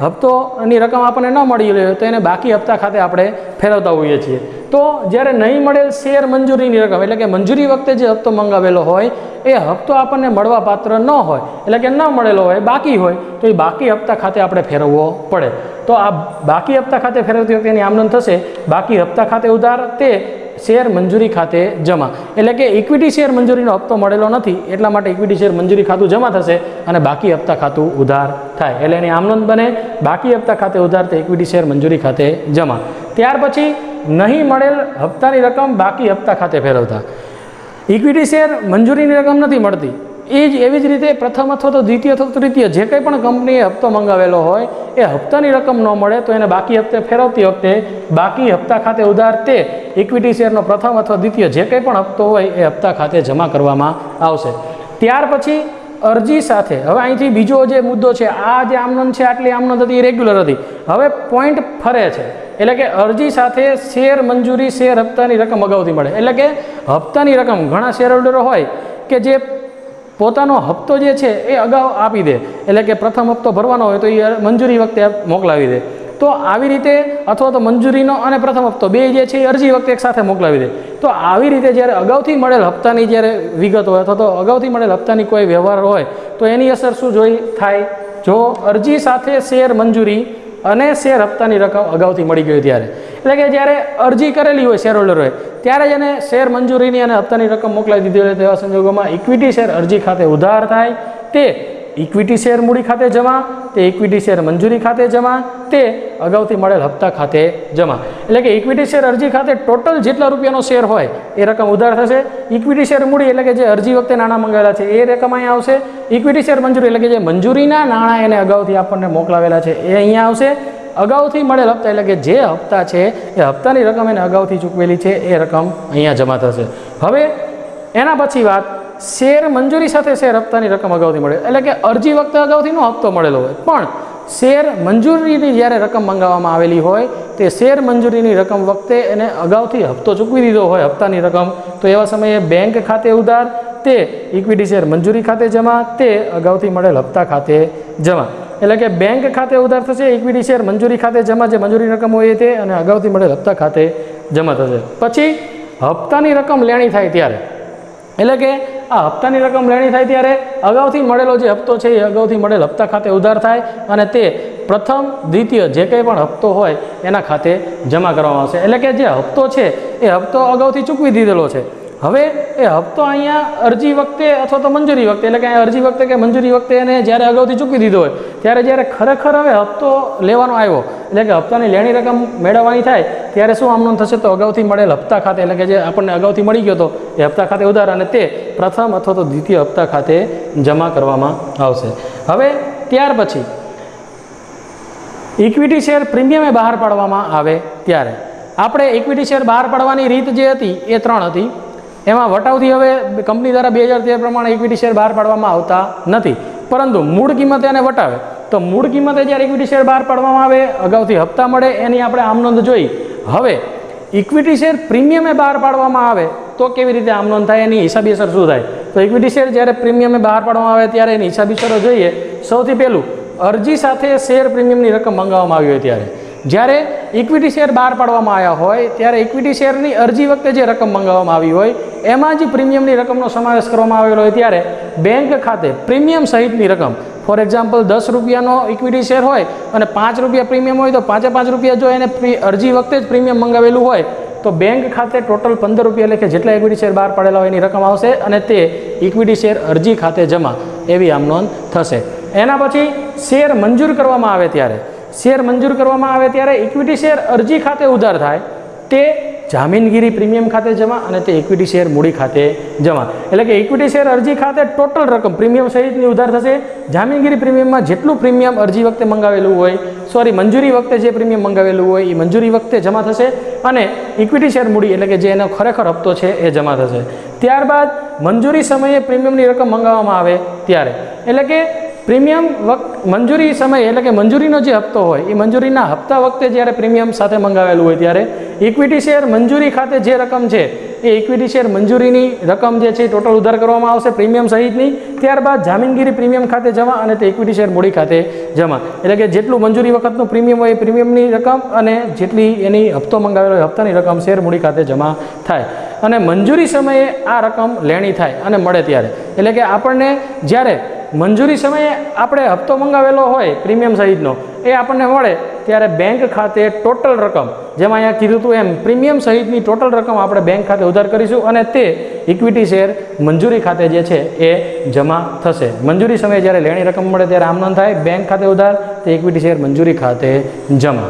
હપ્તોની રકમ આપણને ન મળી હોય તો એને બાકી હપ્તા ખાતે આપણે ફેરવતા હોઈએ છીએ. તો જ્યારે નહીં મળેલ શેર મંજૂરીની રકમ એટલે કે મંજૂરી વખતે જે હપ્તો મંગાવેલો હોય એ હપ્તો આપણને મળવા પાત્ર ન હોય એટલે કે ન મળેલો હોય, બાકી હોય, તો એ બાકી હપ્તા ખાતે આપણે ફેરવવો પડે. તો આ બાકી હપ્તા ખાતે ફેરવતી વખતે એની આમનોંધ થશે બાકી હપ્તા ખાતે ઉધાર તે શેર મંજૂરી ખાતે જમા. એટલે કે ઇક્વિટી શેર મંજૂરીનો હપ્તો મળેલો નથી એટલા માટે ઇક્વિટી શેર મંજૂરી ખાતું જમા થશે અને બાકી હપ્તા ખાતું ઉધાર થાય. એટલે એની આમનોંધ બને બાકી હપ્તા ખાતે ઉધાર તે ઇક્વિટી શેર મંજૂરી ખાતે જમા. ત્યાર પછી નહીં મળેલ હપ્તાની રકમ બાકી હપ્તા ખાતે ફેરવતા. ઇક્વિટી શેર મંજૂરીની રકમ નથી મળતી એ જ એવી જ રીતે પ્રથમ અથવા તો દ્વિતીય અથવા તૃતીય જે કંઈ પણ કંપનીએ હપ્તો મંગાવેલો હોય એ હપ્તાની રકમ ન મળે તો એને બાકી હપ્તે ફેરવતી વખતે બાકી હપ્તા ખાતે ઉધાર તે ઇક્વિટી શેરનો પ્રથમ અથવા દ્વિતીય જે કંઈ પણ હપ્તો હોય એ હપ્તા ખાતે જમા કરવામાં આવશે. ત્યાર પછી અરજી સાથે હવે અહીંથી બીજો જે મુદ્દો છે આ જે આમનોંધ છે આટલી આમનોંધ હતી એ રેગ્યુલર હતી. હવે પોઈન્ટ ફરે છે એટલે કે અરજી સાથે શેર મંજૂરી શેર હપ્તાની રકમ અગાઉથી મળે. એટલે કે હપ્તાની રકમ ઘણા શેર હોલ્ડરો હોય કે જે પોતાનો હપ્તો જે છે એ અગાઉ આપી દે એટલે કે પ્રથમ હપ્તો ભરવાનો હોય તો એ મંજૂરી વખતે મોકલાવી દે. તો આવી રીતે અથવા તો મંજૂરીનો અને પ્રથમ હપ્તો બે જે છે એ અરજી વખતે એક સાથે મોકલાવી દે. તો આવી રીતે જ્યારે અગાઉથી મળેલ હપ્તાની જ્યારે વિગત હોય અથવા તો અગાઉથી મળેલ હપ્તાની કોઈ વ્યવહાર હોય તો એની અસર શું જોઈ થાય? જો અરજી સાથે શેર મંજૂરી અને શેર હપ્તાની રકમ અગાઉથી મળી ગઈ ત્યારે એટલે કે જ્યારે અરજી કરેલી હોય શેર હોલ્ડરોએ ત્યારે જ એને શેર મંજૂરીની અને હપ્તાની રકમ મોકલાવી દીધી હોય તેવા સંજોગોમાં ઇક્વિટી શેર અરજી ખાતે ઉધાર થાય તે ઇક્વિટી શેર મૂડી ખાતે જમા તે ઇક્વિટી શેર મંજૂરી ખાતે જમા તે અગાઉથી મળેલ હપ્તા ખાતે જમા. એટલે કે ઇક્વિટી શેર અરજી ખાતે ટોટલ જેટલા રૂપિયાનો શેર હોય એ રકમ ઉધાર થશે. ઇક્વિટી શેર મૂડી એટલે કે જે અરજી વખતે નાણાં મંગાવેલા છે એ રકમ અહીંયા આવશે. ઇક્વિટી શેર મંજૂરી એટલે કે જે મંજૂરીના નાણાં એને અગાઉથી આપણને મોકલાવેલા છે એ અહીંયા આવશે. અગાઉથી મળેલ હપ્તા એટલે કે જે હપ્તા છે એ હપ્તાની રકમ એને અગાઉથી ચૂકવેલી છે એ રકમ અહીંયા જમા થશે. હવે એના પછી વાત શેર મંજૂરી સાથે શેર હપ્તાની રકમ અગાઉથી મળે એટલે કે અરજી વખતે અગાઉથીનો હપ્તો મળેલો હોય પણ શેર મંજૂરીની જ્યારે રકમ મંગાવવામાં આવેલી હોય તે શેર મંજૂરીની રકમ વખતે એને અગાઉથી હપ્તો ચૂકવી દીધો હોય હપ્તાની રકમ તો એવા સમયે બેંક ખાતે ઉધાર તે ઇક્વિટી શેર મંજૂરી ખાતે જમા તે અગાઉથી મળેલ હપ્તા ખાતે જમા. એટલે કે બેંક ખાતે ઉધાર થશે ઇક્વિટી શેર મંજૂરી ખાતે જમા જે મંજૂરી રકમ હોય તે અને અગાઉથી મળેલ હપ્તા ખાતે જમા થશે. પછી હપ્તાની રકમ લેણી થાય ત્યારે એટલે કે આ હપ્તાની રકમ લેણી થાય ત્યારે અગાઉથી મળેલો જે હપ્તો છે એ અગાઉથી મળેલ હપ્તા ખાતે ઉધાર થાય અને તે પ્રથમ દ્વિતીય જે કંઈ પણ હપ્તો હોય એના ખાતે જમા કરવામાં આવશે. એટલે કે જે હપ્તો છે એ હપ્તો અગાઉથી ચૂકવી દીધેલો છે. હવે એ હપ્તો અહીંયા અરજી વખતે અથવા તો મંજૂરી વખતે એટલે કે અહીંયા અરજી વખતે કે મંજૂરી વખતે એને જ્યારે અગાઉથી ચૂકવી દીધો હોય ત્યારે જ્યારે ખરેખર હવે હપ્તો લેવાનો આવ્યો એટલે કે હપ્તાની લેણી રકમ મેળવવાની થાય ત્યારે શું આમનોંધ થશે? તો અગાઉથી મળેલ હપ્તા ખાતે એટલે કે જે આપણને અગાઉથી મળી ગયો હતો એ હપ્તા ખાતે ઉધાર અને તે પ્રથમ અથવા તો દ્વિતીય હપ્તા ખાતે જમા કરવામાં આવશે. હવે ત્યાર પછી ઇક્વિટી શેર પ્રીમિયમે બહાર પાડવામાં આવે ત્યારે આપણે ઇક્વિટી શેર બહાર પાડવાની રીત જે હતી એ ત્રણ હતી. એમાં વટાવથી હવે કંપની દ્વારા બે હજાર તેર પ્રમાણે ઇક્વિટી શેર બહાર પાડવામાં આવતા નથી પરંતુ મૂળ કિંમતે એને વટાવે તો મૂળ કિંમતે જ્યારે ઇક્વિટી શેર બહાર પાડવામાં આવે અગાઉથી હપ્તા મળે એની આપણે આમનોંધ જોઈ. હવે ઇક્વિટી શેર પ્રીમિયમે બહાર પાડવામાં આવે તો કેવી રીતે આમનોંધ થાય એની હિસાબી અસર શું થાય? તો ઇક્વિટી શેર જ્યારે પ્રીમિયમે બહાર પાડવામાં આવે ત્યારે એની હિસાબી અસરો જોઈએ. સૌથી પહેલું અરજી સાથે શેર પ્રીમિયમની રકમ મંગાવવામાં આવી હોય ત્યારે જ્યારે ઇક્વિટી શેર બહાર પાડવામાં આવ્યા હોય ત્યારે ઇક્વિટી શેરની અરજી વખતે જે રકમ મંગાવવામાં આવી હોય એમાં જ પ્રીમિયમની રકમનો સમાવેશ કરવામાં આવેલો હોય ત્યારે બેંક ખાતે પ્રીમિયમ સહિતની રકમ ફોર એક્ઝામ્પલ દસ રૂપિયાનો ઇક્વિટી શેર હોય અને પાંચ રૂપિયા પ્રીમિયમ હોય તો પાંચે પાંચ રૂપિયા જો એને અરજી વખતે જ પ્રીમિયમ મંગાવેલું હોય તો બેંક ખાતે ટોટલ પંદર રૂપિયા લેખે જેટલા ઇક્વિટી શેર બહાર પાડેલા હોય એની રકમ આવશે અને તે ઇક્વિટી શેર અરજી ખાતે જમા એવી આમનોંધ થશે. એના પછી શેર મંજૂર કરવામાં આવે ત્યારે શેર મંજૂર કરવામાં આવે ત્યારે ઇક્વિટી શેર અરજી ખાતે ઉધાર થાય તે જામીનગીરી પ્રીમિયમ ખાતે જમા અને તે ઇક્વિટી શેર મૂડી ખાતે જમા. એટલે કે ઇક્વિટી શેર અરજી ખાતે ટોટલ રકમ પ્રીમિયમ સહિતની ઉધાર થશે. જામીનગીરી પ્રીમિયમમાં જેટલું પ્રીમિયમ અરજી વખતે મંગાવેલું હોય સોરી મંજૂરી વખતે જે પ્રીમિયમ મંગાવેલું હોય એ મંજૂરી વખતે જમા થશે અને ઇક્વિટી શેર મૂડી એટલે કે જે એનો ખરેખર હપ્તો છે એ જમા થશે. ત્યારબાદ મંજૂરી સમયે પ્રીમિયમની રકમ મંગાવવામાં આવે ત્યારે એટલે કે પ્રીમિયમ વખત મંજૂરી સમય એટલે કે મંજૂરીનો જે હપ્તો હોય એ મંજૂરીના હપ્તા વખતે જ્યારે પ્રીમિયમ સાથે મંગાવેલું હોય ત્યારે ઇક્વિટી શેર મંજૂરી ખાતે જે રકમ છે એ ઇક્વિટી શેર મંજૂરીની રકમ જે છે ટોટલ ઉધાર કરવામાં આવશે પ્રીમિયમ સહિતની. ત્યારબાદ જામીનગીરી પ્રીમિયમ ખાતે જમા અને તે ઇક્વિટી શેર મૂડી ખાતે જમા. એટલે કે જેટલું મંજૂરી વખતનું પ્રીમિયમ હોય એ પ્રીમિયમની રકમ અને જેટલી એની હપ્તો મંગાવેલો હોય હપ્તાની રકમ શેર મૂડી ખાતે જમા થાય. અને મંજૂરી સમયે આ રકમ લેણી થાય અને મળે ત્યારે એટલે કે આપણને જ્યારે મંજૂરી સમયે આપણે હપ્તો મંગાવેલો હોય પ્રીમિયમ સહિતનો એ આપણને મળે ત્યારે બેંક ખાતે ટોટલ રકમ જેમાં અહીંયા કીધું હતું એમ પ્રીમિયમ સહિતની ટોટલ રકમ આપણે બેંક ખાતે ઉધાર કરીશું અને તે ઇક્વિટી શેર મંજૂરી ખાતે જે છે એ જમા થશે. મંજૂરી સમયે જ્યારે લેણી રકમ મળે ત્યારે આમ નોંધ થાય બેંક ખાતે ઉધાર તે ઇક્વિટી શેર મંજૂરી ખાતે જમા.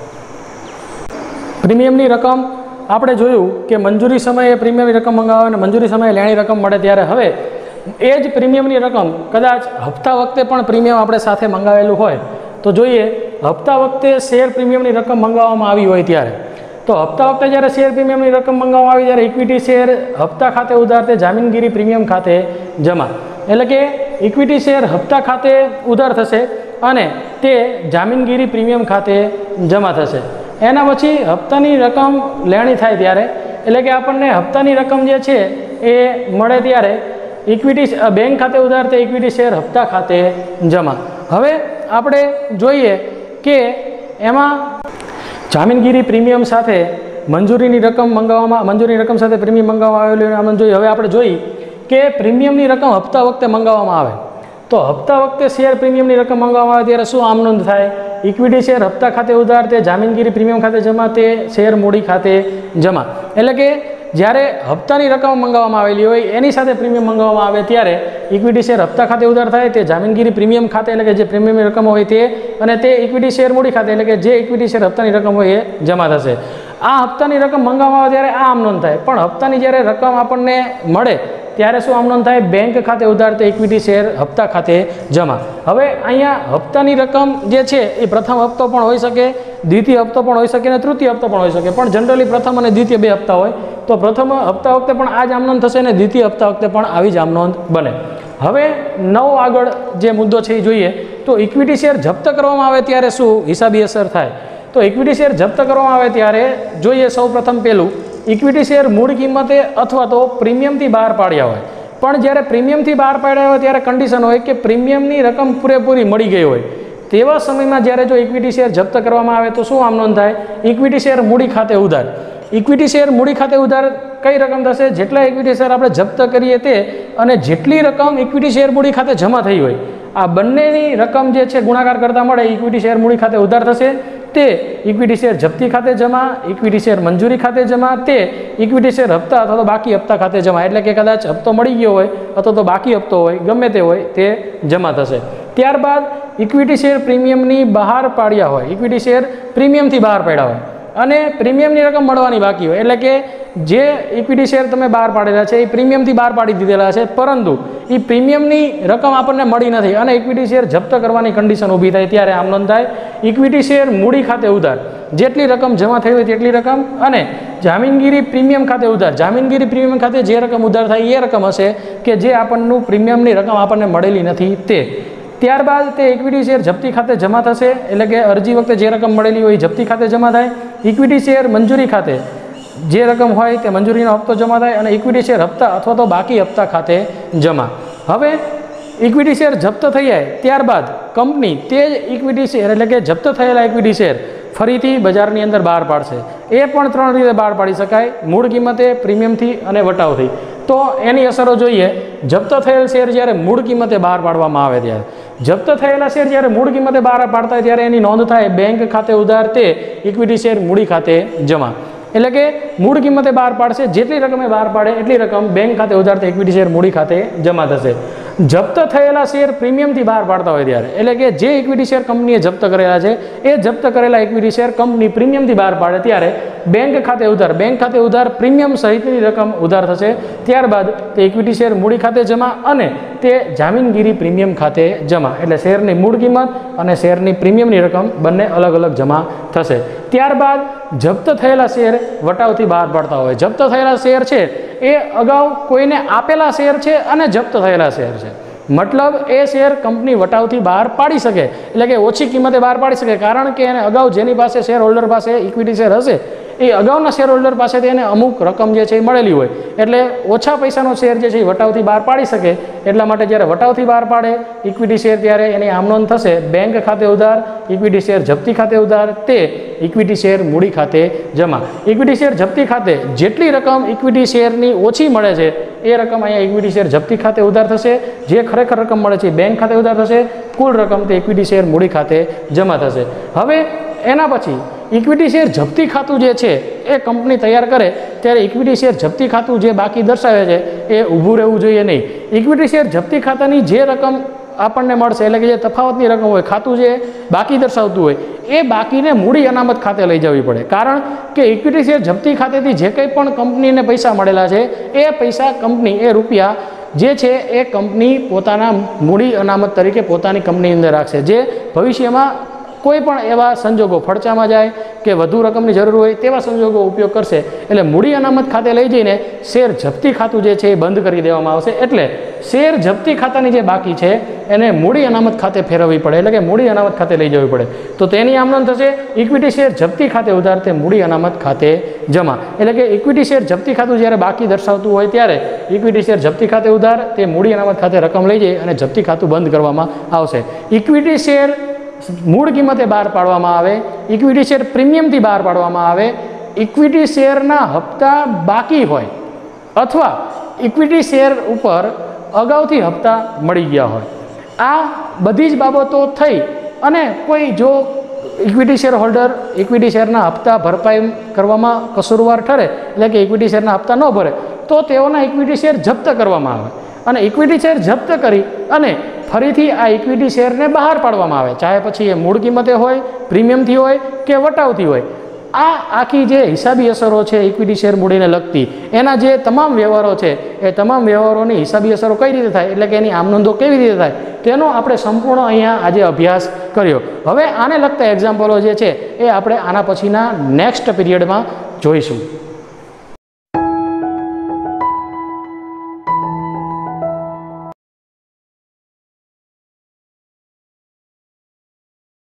પ્રીમિયમની રકમ આપણે જોયું કે મંજૂરી સમયે પ્રીમિયમની રકમ મંગાવે અને મંજૂરી સમયે લેણી રકમ મળે ત્યારે હવે એ જ પ્રીમિયમની રકમ કદાચ હપ્તા વખતે પણ પ્રીમિયમ આપણે સાથે મંગાવેલું હોય તો જોઈએ હપ્તા વખતે શેર પ્રીમિયમની રકમ મંગાવવામાં આવી હોય ત્યારે તો હપ્તા વખતે જ્યારે શેર પ્રીમિયમની રકમ મંગાવવામાં આવી ત્યારે ઇક્વિટી શેર હપ્તા ખાતે ઉધાર તે જામીનગીરી પ્રીમિયમ ખાતે જમા. એટલે કે ઇક્વિટી શેર હપ્તા ખાતે ઉધાર થશે અને તે જામીનગીરી પ્રીમિયમ ખાતે જમા થશે. એના પછી હપ્તાની રકમ લેણી થાય ત્યારે એટલે કે આપણને હપ્તાની રકમ જે છે એ મળે ત્યારે ઇક્વિટી બેંક ખાતે ઉધાર તે ઇક્વિટી શેર હપ્તા ખાતે જમા. હવે આપણે જોઈએ કે એમાં જામીનગીરી પ્રીમિયમ સાથે મંજૂરીની રકમ મંગાવવામાં મંજૂરીની રકમ સાથે પ્રીમિયમ મંગાવવામાં આવેલું આમ જોઈએ. હવે આપણે જોઈ કે પ્રીમિયમની રકમ હપ્તા વખતે મંગાવવામાં આવે તો હપ્તા વખતે શેર પ્રીમિયમની રકમ મંગાવવામાં આવે ત્યારે શું આમ નોંધ થાય ઇક્વિટી શેર હપ્તા ખાતે ઉધાર તે જામીનગીરી પ્રીમિયમ ખાતે જમા તે શેર મૂડી ખાતે જમા. એટલે કે જ્યારે હપ્તાની રકમ મંગાવવામાં આવેલી હોય એની સાથે પ્રીમિયમ મંગાવવામાં આવે ત્યારે ઇક્વિટી શેર હપ્તા ખાતે ઉધાર થાય તે જામીનગીરી પ્રીમિયમ ખાતે એટલે કે જે પ્રીમિયમની રકમ હોય તે અને તે ઇક્વિટી શેર મૂડી ખાતે એટલે કે જે ઇક્વિટી શેર હપ્તાની રકમ હોય એ જમા થશે. આ હપ્તાની રકમ મંગાવવામાં આવે ત્યારે આ આમ નોંધ થાય પણ હપ્તાની જ્યારે રકમ આપણને મળે ત્યારે શું આમ નોંધ થાય બેંક ખાતે ઉધાર તે ઇક્વિટી શેર હપ્તા ખાતે જમા. હવે અહીંયા હપ્તાની રકમ જે છે એ પ્રથમ હપ્તો પણ હોઈ શકે દ્વિતીય હપ્તો પણ હોઈ શકે અને તૃતીય હપ્તો પણ હોઈ શકે પણ જનરલી પ્રથમ અને દ્વિતીય બે હપ્તા હોય તો પ્રથમ હપ્તા વખતે પણ આ જ આમ નોંધ થશે અને દ્વિતીય હપ્તા વખતે પણ આવી જ આમ નોંધ બને. હવે નવો આગળ જે મુદ્દો છે એ જોઈએ તો ઇક્વિટી શેર જપ્ત કરવામાં આવે ત્યારે શું હિસાબી અસર થાય. તો ઇક્વિટી શેર જપ્ત કરવામાં આવે ત્યારે જોઈએ સૌ પ્રથમ પહેલું ઇક્વિટી શેર મૂળ કિંમતે અથવા તો પ્રીમિયમથી બહાર પાડ્યા હોય પણ જ્યારે પ્રીમિયમથી બહાર પાડ્યા હોય ત્યારે કન્ડિશન હોય કે પ્રીમિયમની રકમ પૂરેપૂરી મળી ગઈ હોય તેવા સમયમાં જ્યારે જો ઇક્વિટી શેર જપ્ત કરવામાં આવે તો શું આમ નોંધ થાય ઇક્વિટી શેર મૂડી ખાતે ઉધાર. ઇક્વિટી શેર મૂડી ખાતે ઉધાર કઈ રકમ થશે જેટલા ઇક્વિટી શેર આપણે જપ્ત કરીએ તે અને જેટલી રકમ ઇક્વિટી શેર મૂડી ખાતે જમા થઈ હોય આ બંનેની રકમ જે છે ગુણાકાર કરતાં મળે ઇક્વિટી શેર મૂડી ખાતે ઉધાર થશે તે ઇક્વિટી શેર જપ્તી ખાતે જમા ઇક્વિટી શેર મંજૂરી ખાતે જમા તે ઇક્વિટી શેર હપ્તા અથવા તો બાકી હપ્તા ખાતે જમા. એટલે કે કદાચ હપ્તો મળી ગયો હોય અથવા તો બાકી હપ્તો હોય ગમે તે હોય તે જમા થશે. ત્યારબાદ ઇક્વિટી શેર પ્રીમિયમની બહાર પાડ્યા હોય ઇક્વિટી શેર પ્રીમિયમથી બહાર પાડ્યા હોય અને પ્રીમિયમની રકમ મળવાની બાકી હોય એટલે કે જે ઇક્વિટી શેર તમે બહાર પાડેલા છે એ પ્રીમિયમથી બહાર પાડી દીધેલા છે પરંતુ એ પ્રીમિયમની રકમ આપણને મળી નથી અને ઇક્વિટી શેર જપ્ત કરવાની કન્ડિશન ઊભી થાય ત્યારે આમ નોંધ થાય ઇક્વિટી શેર મૂડી ખાતે ઉધાર જેટલી રકમ જમા થઈ હોય તેટલી રકમ અને જામીનગીરી પ્રીમિયમ ખાતે ઉધાર જામીનગીરી પ્રીમિયમ ખાતે જે રકમ ઉધાર થાય એ રકમ હશે કે જે આપણનું પ્રીમિયમની રકમ આપણને મળેલી નથી તે. ત્યારબાદ તે ઇક્વિટી શેર જપ્તી ખાતે જમા થશે એટલે કે અરજી વખતે જે રકમ મળેલી હોય એ જપ્તી ખાતે જમા થાય. ઇક્વિટી શેર મંજૂરી ખાતે જે રકમ હોય તે મંજૂરીનો હપ્તો જમા થાય અને ઇક્વિટી શેર હપ્તા અથવા તો બાકી હપ્તા ખાતે જમા. હવે ઇક્વિટી શેર જપ્ત થઈ જાય ત્યારબાદ કંપની તે જ ઇક્વિટી શેર એટલે કે જપ્ત થયેલા ઇક્વિટી શેર ફરીથી બજારની અંદર બહાર પાડશે. એ પણ ત્રણ રીતે બહાર પાડી શકાય મૂળ કિંમતે પ્રીમિયમથી અને વટાવથી. તો એની અસરો જોઈએ જપ્ત થયેલ શેર જ્યારે મૂળ કિંમતે બહાર પાડવામાં આવે ત્યારે જપ્ત થયેલા શેર જ્યારે મૂળ કિંમતે બહાર પાડતા હોય ત્યારે એની નોંધ થાય બેંક ખાતે ઉધાર તે ઇક્વિટી શેર મૂડી ખાતે જમા. એટલે કે મૂળ કિંમતે બહાર પાડશે જેટલી રકમે બહાર પાડે એટલી રકમ બેંક ખાતે ઉધાર તે ઇક્વિટી શેર મૂડી ખાતે જમા થશે. જપ્ત થયેલા શેર પ્રીમિયમથી બહાર પાડતા હોય ત્યારે એટલે કે જે ઇક્વિટી શેર કંપનીએ જપ્ત કરેલા છે એ જપ્ત કરેલા ઇક્વિટી શેર કંપની પ્રીમિયમથી બહાર પાડે ત્યારે બેંક ખાતે ઉધાર બેંક ખાતે ઉધાર પ્રીમિયમ સહિતની રકમ ઉધાર થશે. ત્યારબાદ તે ઇક્વિટી શેર મૂડી ખાતે જમા અને તે જામીનગીરી પ્રીમિયમ ખાતે જમા એટલે શેરની મૂળ કિંમત અને શેરની પ્રીમિયમની રકમ બંને અલગ અલગ જમા થશે. ત્યારબાદ જપ્ત થયેલા શેર વટાવથી બહાર પાડતા હોય જપ્ત થયેલા શેર છે એ અગાઉ કોઈને આપેલા શેર છે અને જપ્ત થયેલા શેર છે મતલબ એ શેર કંપની વટાવથી બહાર પાડી શકે, એટલે કે ઓછી કિંમતે બહાર પાડી શકે, કારણ કે એને અગાઉ જેની પાસે શેર હોલ્ડર પાસે ઇક્વિટી શેર હશે એ અગાઉના શેર હોલ્ડર પાસેથી એને અમુક રકમ જે છે એ મળેલી હોય, એટલે ઓછા પૈસાનો શેર જે છે એ વટાવથી બહાર પાડી શકે. એટલા માટે જ્યારે વટાવથી બહાર પાડે ઇક્વિટી શેર ત્યારે એની આમનોંધ થશે બેંક ખાતે ઉધાર, ઇક્વિટી શેર જપ્તી ખાતે ઉધાર, તે ઇક્વિટી શેર મૂડી ખાતે જમા. ઇક્વિટી શેર જપ્તી ખાતે જેટલી રકમ ઇક્વિટી શેરની ઓછી મળે છે એ રકમ અહીંયા ઇક્વિટી શેર જપ્તી ખાતે ઉધાર થશે, જે ખરેખર રકમ મળે છે બેંક ખાતે ઉધાર થશે, કુલ રકમ તે ઇક્વિટી શેર મૂડી ખાતે જમા થશે. હવે એના પછી ઇક્વિટી શેર જપ્તી ખાતું જે છે એ કંપની તૈયાર કરે ત્યારે ઇક્વિટી શેર જપ્તી ખાતું જે બાકી દર્શાવે છે એ ઊભું રહેવું જોઈએ નહીં. ઇક્વિટી શેર જપ્તી ખાતાની જે રકમ આપણને મળશે, એટલે કે જે તફાવતની રકમ હોય, ખાતું જે બાકી દર્શાવતું હોય, એ બાકીને મૂડી અનામત ખાતે લઈ જવી પડે, કારણ કે ઇક્વિટી શેર જપ્તી ખાતેથી જે કંઈ પણ કંપનીને પૈસા મળેલા છે એ પૈસા કંપની એ રૂપિયા જે છે એ કંપની પોતાના મૂડી અનામત તરીકે પોતાની કંપની અંદર રાખશે, જે ભવિષ્યમાં કોઈ પણ એવા સંજોગો ફડચામાં જાય કે વધુ રકમની જરૂર હોય તેવા સંજોગો ઉપયોગ કરશે. એટલે મૂડી અનામત ખાતે લઈ જઈને શેર જપ્તી ખાતું જે છે એ બંધ કરી દેવામાં આવશે. એટલે શેર જપ્તી ખાતાની જે બાકી છે એને મૂડી અનામત ખાતે ફેરવવી પડે, એટલે કે મૂડી અનામત ખાતે લઈ જવી પડે. તો તેની આમનોંધ થશે ઇક્વિટી શેર જપ્તી ખાતે ઉધાર, તે મૂડી અનામત ખાતે જમા. એટલે કે ઇક્વિટી શેર જપ્તી ખાતું જ્યારે બાકી દર્શાવતું હોય ત્યારે ઇક્વિટી શેર જપ્તી ખાતે ઉધાર, તે મૂડી અનામત ખાતે રકમ લઈ જઈ અને જપ્તી ખાતું બંધ કરવામાં આવશે. ઇક્વિટી શેર મૂળ કિંમતે બહાર પાડવામાં આવે, ઇક્વિટી શેર પ્રીમિયમથી બહાર પાડવામાં આવે, ઇક્વિટી શેરના હપ્તા બાકી હોય અથવા ઇક્વિટી શેર ઉપર અગાઉથી હપ્તા મળી ગયા હોય. આ બધી જ બાબતો થઈ અને કોઈ જો ઇક્વિટી શેર હોલ્ડર ઇક્વિટી શેરના હપ્તા ભરપાઈ કરવામાં કસૂરવાર ઠરે, એટલે કે ઇક્વિટી શેરના હપ્તા ન ભરે, તો તેઓના ઇક્વિટી શેર જપ્ત કરવામાં આવે અને ઇક્વિટી શેર જપ્ત કરી અને ફરીથી આ ઇક્વિટી શેરને બહાર પાડવામાં આવે, ચાહે પછી એ મૂળ કિંમતે હોય, પ્રીમિયમથી હોય કે વટાવથી હોય. આ આખી જે હિસાબી અસરો છે ઇક્વિટી શેર મૂડીને લગતી, એના જે તમામ વ્યવહારો છે એ તમામ વ્યવહારોની હિસાબી અસરો કઈ રીતે થાય, એટલે કે એની આમનોંધો કેવી રીતે થાય, તેનો આપણે સંપૂર્ણ અહીંયા આજે અભ્યાસ કર્યો. હવે આને લગતા એક્ઝામ્પલો જે છે એ આપણે આના પછીના નેક્સ્ટ પીરિયડમાં જોઈશું.